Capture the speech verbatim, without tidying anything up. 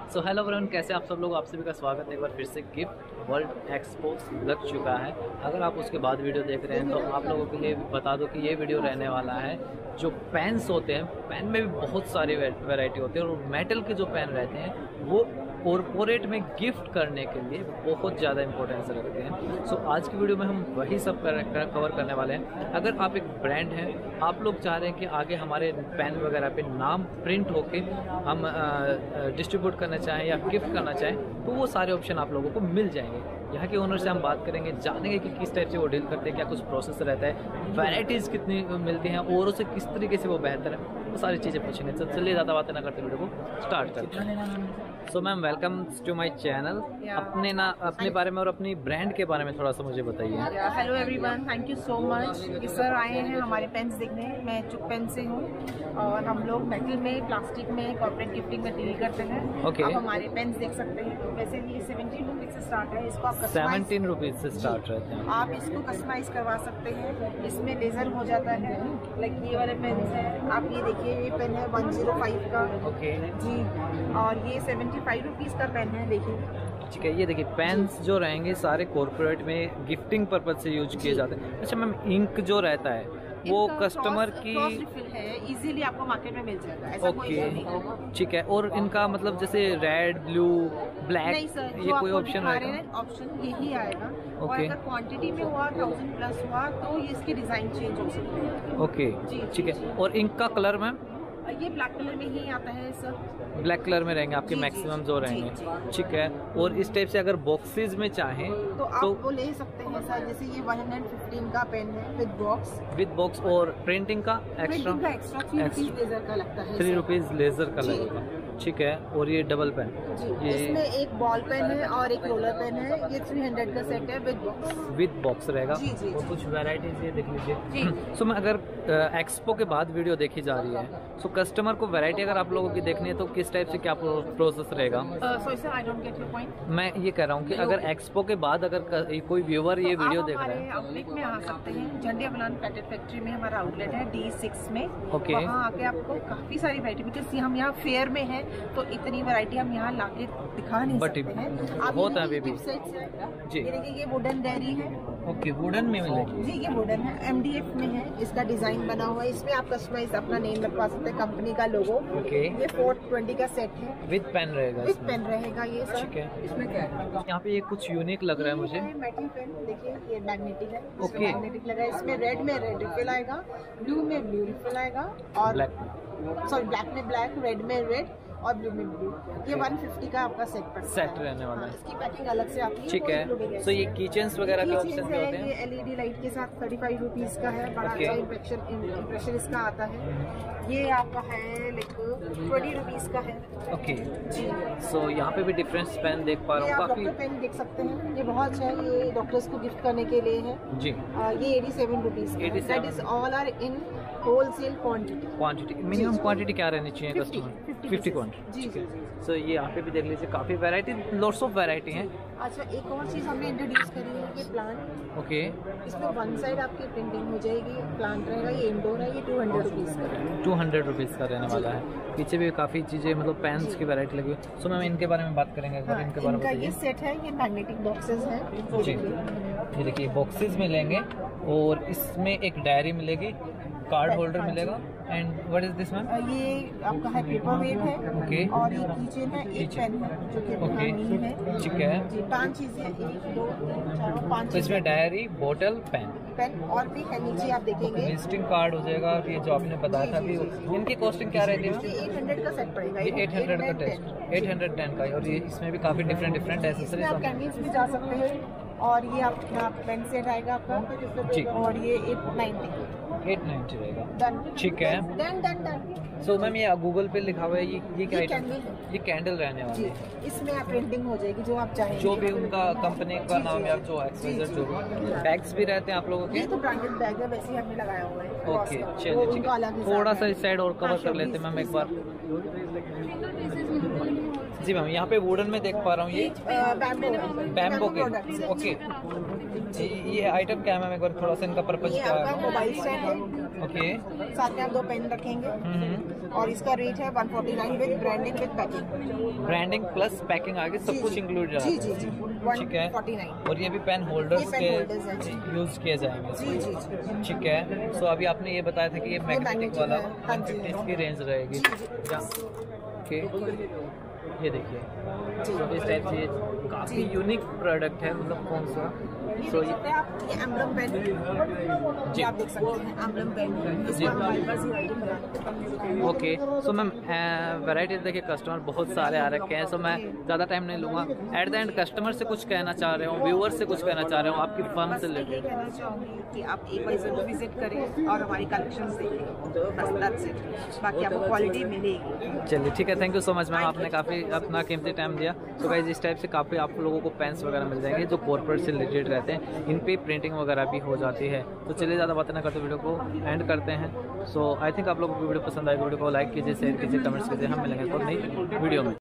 So hello everyone, कैसे आप सब लोग। आप सभी का स्वागत है एक बार फिर से गिफ्ट वर्ल्ड एक्सपो लग चुका है। अगर आप उसके बाद वीडियो देख रहे हैं तो आप लोगों के लिए बता दो कि ये वीडियो रहने वाला है जो पेन्स होते हैं। पेन में भी बहुत सारी वैरायटी होती है और मेटल के जो पेन रहते हैं वो कॉर्पोरेट में गिफ्ट करने के लिए बहुत ज़्यादा इंपॉर्टेंस रखते हैं। सो so, आज की वीडियो में हम वही सब कर, कर, कवर करने वाले हैं। अगर आप एक ब्रांड हैं, आप लोग चाह रहे हैं कि आगे हमारे पेन वगैरह पे नाम प्रिंट होके हम डिस्ट्रीब्यूट करना चाहें या गिफ्ट करना चाहें तो वो सारे ऑप्शन आप लोगों को मिल जाएंगे। यहाँ के ओनर से हम बात करेंगे, जानेंगे कि किस टाइप से वो डील करते हैं, क्या कुछ प्रोसेस रहता है, वैराइटीज़ कितनी मिलती हैं और उसे किस तरीके से वो बेहतर है, वो सारी चीज़ें पूछेंगे। तो चलिए ज़्यादा बातें ना करते वीडियो को स्टार्ट करते हैं। So ma'am, welcome to my channel. अपने ना अपने बारे में और अपनी ब्रांड के बारे में थोड़ा सा मुझे बताइए। Hello everyone, thank you so much कि सर आए हैं हमारे पेन्स देखने। मैं चुप पेन से हूँ और हम लोग मेटल में, प्लास्टिक में, कॉर्पोरेट गिफ्टिंग में डील करते हैं। Okay. आप हमारे पेन्स देख सकते हैं। वैसे ये सेवेंटीन रुपीज से स्टार्ट है। इसको आप सेवेंटीन रुपीज से स्टार्ट रहते हैं। आप इसको कस्टमाइज करवा सकते हैं। इसमें लेजर हो जाता है। लाइक ये वाले पेन है, आप ये देखिए, ये पेन है वन जीरो फाइव का। ओके जी, और ये सेवेंटी फाइव रुपीज का पेन है। देखिए, ठीक है, ये देखिए पेन्स जो रहेंगे सारे कॉर्पोरेट में गिफ्टिंग पर्पज से यूज किए जाते हैं। अच्छा मैम, इंक जो रहता है वो कस्टमर की रिफिल है, इजीली आपको मार्केट में मिल जाएगा। ऐसा कोई नहीं है। ठीक है, और इनका मतलब जैसे रेड, ब्लू, ब्लैक, नहीं सर, ये कोई ऑप्शन रहेगा? ऑप्शन यही आएगा। Okay. और अगर क्वांटिटी में हुआ थाउजेंड प्लस हुआ तो ये इसकी डिजाइन चेंज हो सकती है। ओके, ठीक है। और इंक का कलर मैम? ये ब्लैक कलर में ही आता है सर। ब्लैक कलर में रहेंगे आपके मैक्सिमम जो रहेंगे। ठीक है, और इस टाइप से अगर बॉक्सेस में चाहें तो आप तो, वो ले सकते हैं सर। जैसे ये वन हंड्रेड फिफ्टीन का पेन है विद बॉक्स। विद बॉक्स और प्रिंटिंग का एक्स्ट्रा का एक्स्ट्रा थ्री रुपीज लेजर का लगता है। थ्री रुपीज लेजर का लगेगा। ठीक है, और ये डबल पेन जी, ये इसमें एक बॉल पेन है और एक रोलर पेन है। ये थ्री हंड्रेड का सेट है विद बॉक्स। विद बॉक्स रहेगा। जी, जी, और कुछ वैरायटीज ये देख लीजिए। सो मैं अगर एक्सपो के बाद वीडियो देखी जा रही है सो कस्टमर को वैरायटी अगर आप लोगों की देखनी है तो किस टाइप से क्या प्रोसेस रहेगा? So sir, I don't get your point. मैं ये कह रहा हूँ कि अगर एक्सपो के बाद अगर कोई व्यूअर ये वीडियो देख रहा है, आउटलेट में आ सकते हैं। झंडिया बलान पैकेट फैक्ट्री में हमारा आउटलेट है डी सिक्स में। ओके, वहाँ आके आपको काफी सारी वैरायटी, बिकॉज हम यहाँ फेयर में है तो इतनी वैरायटी हम यहाँ लाके दिखा नहीं But सकते हैं। आप होता है ये अभी भी। जी, ये देखिए, ये वुडन डायरी है। ओके, वुडन में मिलेगी जी, ये वुडन है, एमडीएफ में है। इसका डिजाइन बना हुआ है। इसमें आप कस्टमाइज अपना नेम लगवा सकते हैं, कंपनी का लोगो। ओके, ये फोर ट्वेंटी का सेट है विद पेन रहेगा। विद पेन रहेगा ये सर। ठीक है, इसमें क्या है? यहाँ पे ये कुछ यूनिक लग रहा है मुझे। मेटल पेन देखिए, ये मैग्नेटिक है। ओके, मैग्नेटिक लगा है। इसमें रेड में रेड रिफिल आएगा, ब्लू में ब्लू रिफिल आएगा और ब्लैक, सॉरी ब्लैक में ब्लैक, रेड में रेड और ब्लू में ब्लू। ये वन फिफ्टी का आपका सेट पड़ता है। सेट रहने वाला है। इसकी पैकिंग अलग से आती है। ठीक है, सो ये किचन्स वगैरह के ऑप्शन होते हैं। ये एलईडी लाइट के साथ थर्टी फाइव रुपीज का है। बड़ा अच्छा इम्प्रेशन इम्प्रेशन इसका आता है। ये आपका है लाइक ट्वेंटी रुपीज का है। ओके जी, सो यहाँ पे भी डिफरेंस पेन देख पा रहा हूँ काफी। पेन देख सकते हैं, ये बहुत अच्छा है। ये डॉक्टर्स को गिफ्ट करने के लिए है जी। आ, ये eighty seven rupees. That is all are in wholesale quantity. Quantity minimum quantity क्या रहनी चाहिए कस्टमर? Fifty quantity. जी जी। सो ये यहाँ पे भी देख लीजिए, काफी वैरायटी, लॉट्स ऑफ वैरायटी हैं। अच्छा, एक और चीज हमने इंट्रोड्यूस करी है, ये प्लांट। ओके, इसमें वन साइड आपकी प्रिंटिंग हो जाएगी। प्लांट रहेगा, ये इंडोर है। ये टू हंड्रेड रुपीज का टू हंड्रेड रुपीज़ का रहने वाला है। पीछे भी काफ़ी चीज़ें, मतलब पेन्स की वैरायटी लगी हुई। सो मैम, इनके बारे में बात करेंगे अगर। हाँ, इनके बारे में इनका ये बताइए। सेट है, ये मैग्नेटिक बॉक्सेस है जी, ये देखिए बॉक्सेस मिलेंगे और इसमें एक डायरी मिलेगी, कार्ड होल्डर मिलेगा। And what is this ma'am? ये आपका है पेपर वेट है। ओके, और ये कीचेन है, एक पेन है जो कि ओके, है। ठीक है जी, पांच चीजें, एक दो तीन चार पांच। तो इसमें डायरी, बोतल, पेन पेन और भी है। नीचे आप देखेंगे विजिटिंग कार्ड हो जाएगा। ये जो आपने बताया था कि इनकी कॉस्टिंग क्या रहती है? एट हंड्रेड का सेट पड़ेगा। ये एट हंड्रेड का टेस्ट, एट हंड्रेड टेन का। और ये इसमें भी काफ़ी डिफरेंट डिफरेंट इसमें आप एसेसरीज। कैंडल्स भी जा सकते हैं। और ये आपका पेन सेट आएगा आपका जी। और ये एट नाइन्टी एट नाइन्टी रहेगा। डन। ठीक है, done done done. So ma'am, ये गूगल पे लिखा हुआ है, ये ये क्या ये आइटम? कैंडल है। ये कैंडल रहने वाली जी, है। इसमें आप प्रिंटिंग हो जाएगी जो आप चाहेंगे। जो भी उनका कंपनी का नाम या जो एक्सवाइजेड जो भी। बैग्स भी रहते हैं आप लोगों के? ये तो ब्रांडेड बैग है, वैसे ही हमने लगाया हुआ है। ओके, चलिए ठीक है। थोड़ा सा इस साइड और कवर कर लेते हैं मैम एक बार। जी मैम, यहाँ पे वुडन में देख पा रहा हूँ ये बैम्बो के। ओके, ये आइटम क्या है मैम? एक बार थोड़ा सा इनका पर्पज क्या है? मोबाइल स्टैंड है। ओके। साथ में आप दो पेन रखेंगे और इसका रेट है one forty nine with branding with packing. Branding plus packing आगे सब कुछ इंक्लूड है। जी जी जी ठीक है। One forty nine. और ये भी पेन होल्डर्स के यूज किए जाएंगे। जी जी जी। ठीक है। सो अभी आपने ये बताया था कि ये मैग्नेटिक वाला वन फिफ्टी की रेंज रहेगी। ओके, ये देखिए तो इस टाइप से काफ़ी यूनिक प्रोडक्ट है, मतलब कौन सा। सो ये आप ये एम्ब्लम पेन जी आप देख सकते हैं, एम्ब्लम पेन इसमें हमारे पास ही राइटिंग है। ओके, सो मैम वैरायटी देखिए कस्टमर बहुत सारे आ रखे हैं, सो मैं ज़्यादा टाइम नहीं लूँगा। एट द एंड कस्टमर से कुछ कहना चाह रहे हूँ, व्यूअर से कुछ कहना चाह रहे हूँ आपकी फर्म से रिलेटेड। कहना चाहूँगी कि आप एक बार जरूर विजिट करें और हमारी कलेक्शन देखें, बस दैट्स इट। बाकी आपको क्वालिटी मिलेगी। चलिए ठीक है, thank you so much ma'am, आपने काफ़ी अपना कीमती टाइम दिया। तो गाइस इस टाइप से काफ़ी आप लोगों को पेन्स वगैरह मिल जाएंगे जो कॉर्पोरेट से रिलेटेड रहते हैं, इन पे प्रिंटिंग वगैरह भी हो जाती है। तो चलिए ज़्यादा बातें ना करते वीडियो को एंड करते हैं। सो आई थिंक आप लोगों को वीडियो पसंद आए, वीडियो को लाइक कीजिए, शेयर कीजिए, कमेंट्स कीजिए। हम मिलेंगे तो नई वीडियो में।